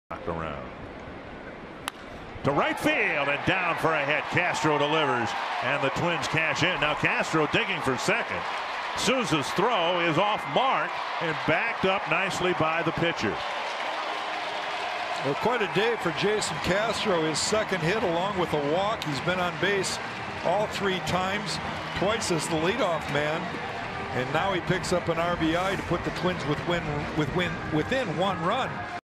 Around to right field and down for a hit. Castro delivers and the Twins cash in. Now Castro digging for second. Souza's throw is off mark and backed up nicely by the pitcher. Well, quite a day for Jason Castro. His second hit along with a walk. He's been on base all 3 times, twice as the leadoff man, and now he picks up an RBI to put the Twins within 1 run.